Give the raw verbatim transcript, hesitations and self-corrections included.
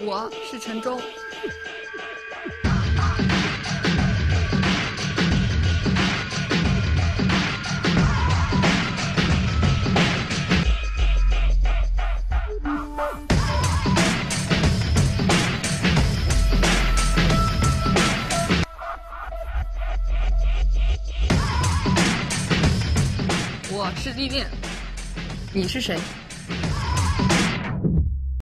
我是陈忠。我是历练，你是谁？